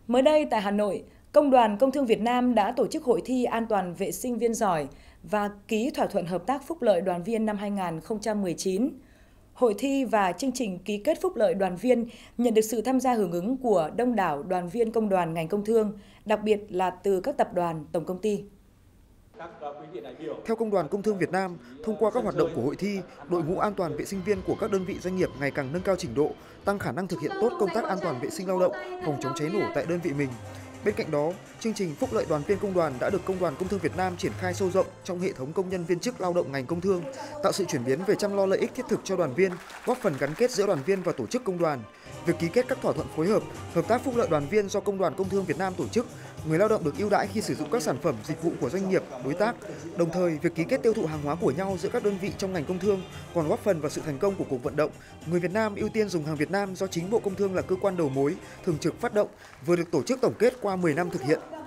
Mới đây tại Hà Nội, Công đoàn Công thương Việt Nam đã tổ chức hội thi an toàn vệ sinh viên giỏi và ký thỏa thuận hợp tác phúc lợi đoàn viên năm 2019. Hội thi và chương trình ký kết phúc lợi đoàn viên nhận được sự tham gia hưởng ứng của đông đảo đoàn viên công đoàn ngành công thương, đặc biệt là từ các tập đoàn, tổng công ty. Theo Công đoàn Công thương Việt Nam, thông qua các hoạt động của hội thi, đội ngũ an toàn vệ sinh viên của các đơn vị doanh nghiệp ngày càng nâng cao trình độ, tăng khả năng thực hiện tốt công tác an toàn vệ sinh lao động, phòng chống cháy nổ tại đơn vị mình. Bên cạnh đó, chương trình phúc lợi đoàn viên công đoàn đã được Công đoàn Công thương Việt Nam triển khai sâu rộng trong hệ thống công nhân viên chức lao động ngành công thương, tạo sự chuyển biến về chăm lo lợi ích thiết thực cho đoàn viên, góp phần gắn kết giữa đoàn viên và tổ chức công đoàn. Việc ký kết các thỏa thuận phối hợp, hợp tác phúc lợi đoàn viên do Công đoàn Công thương Việt Nam tổ chức, người lao động được ưu đãi khi sử dụng các sản phẩm, dịch vụ của doanh nghiệp, đối tác. Đồng thời, việc ký kết tiêu thụ hàng hóa của nhau giữa các đơn vị trong ngành công thương còn góp phần vào sự thành công của cuộc vận động Người Việt Nam ưu tiên dùng hàng Việt Nam do chính Bộ Công Thương là cơ quan đầu mối, thường trực phát động, vừa được tổ chức tổng kết qua 10 năm thực hiện.